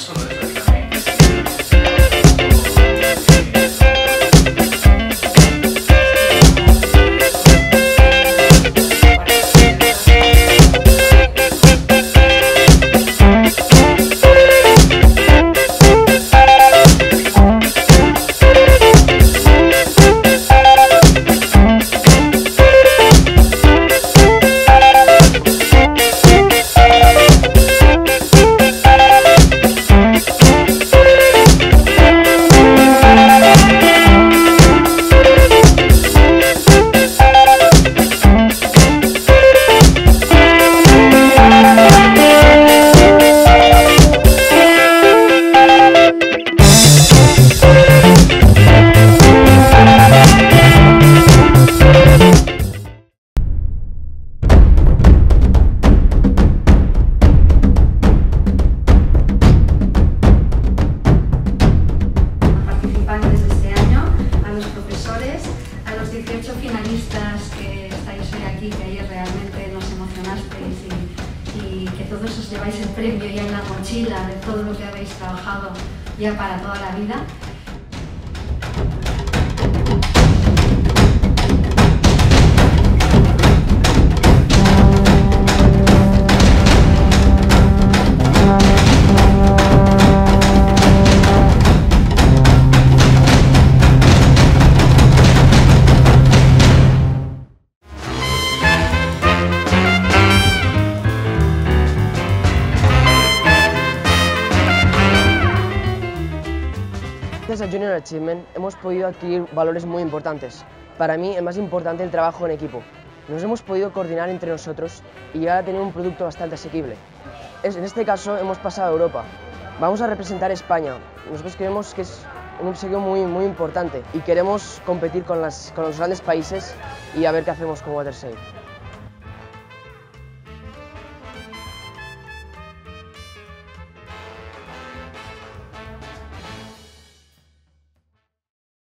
solo es la vida. A los 18 finalistas que estáis hoy aquí, que ayer realmente nos emocionasteis y que todos os lleváis el premio ya en la mochila de todo lo que habéis trabajado ya para toda la vida. Gracias a Junior Achievement hemos podido adquirir valores muy importantes. Para mí, el más importante, el trabajo en equipo. Nos hemos podido coordinar entre nosotros y llegar a tener un producto bastante asequible. En este caso, hemos pasado a Europa. Vamos a representar a España. Nosotros creemos que es un obsequio muy importante y queremos competir con los grandes países y a ver qué hacemos con WaterSafe.